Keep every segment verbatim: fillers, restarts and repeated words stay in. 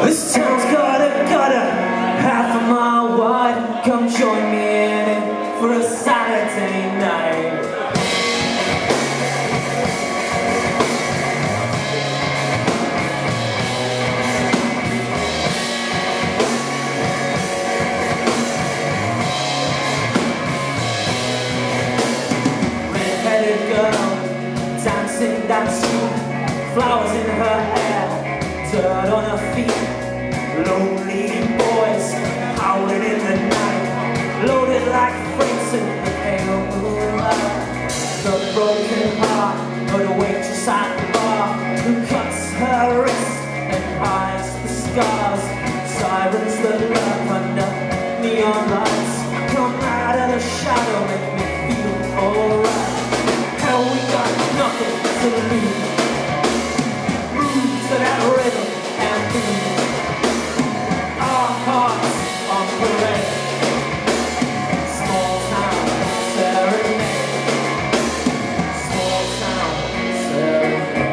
This town's got a gutter half a mile wide. Come join me in it for a Saturday night. Red-headed girl dancing down the street, flowers in her hair, dirt on her feet. Lonely boys howling in the night, loaded like freights in the pale moonlight. The broken heart of the waitress at the bar, who cuts her wrist and hides the scars. Sirens that lurk under neon lights come out of the shadow, make me feel alright. Hell, we got nothing to lose. Move to that rhythm and move. Our hearts on parade. Small town serenade. Small town serenade.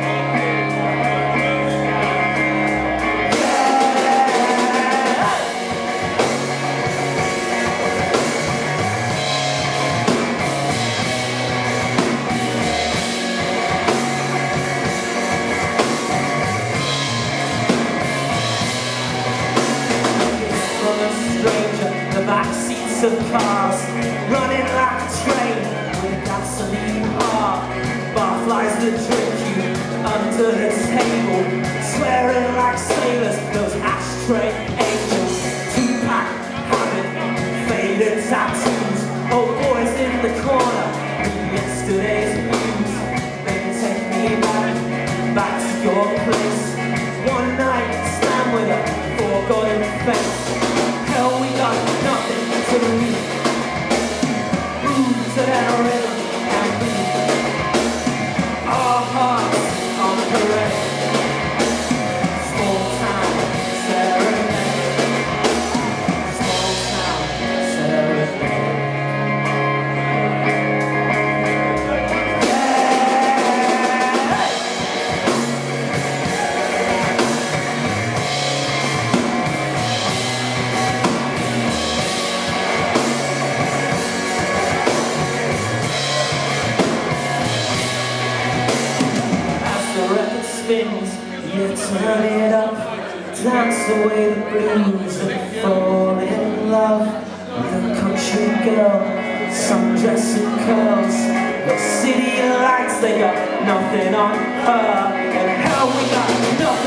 The back seats of cars, running like a train with a gasoline heart. Barflies that drink you under the table, swearing like sailors, those ashtray angels. Two-pack habit, faded tattoos. Old boys in the corner, read yesterday's news. Maybe take me back, back to your place. One night, stand with a forgotten face. Hell, we got nothing to lose. Move to that rhythm and move. Our hearts on parade. Small town serenade. Small town serenade. Spins, you turn it up, dance away the blues and fall in love with a country girl, sundress and curls. The city lights, they got nothing on her, and hell, we got nothing.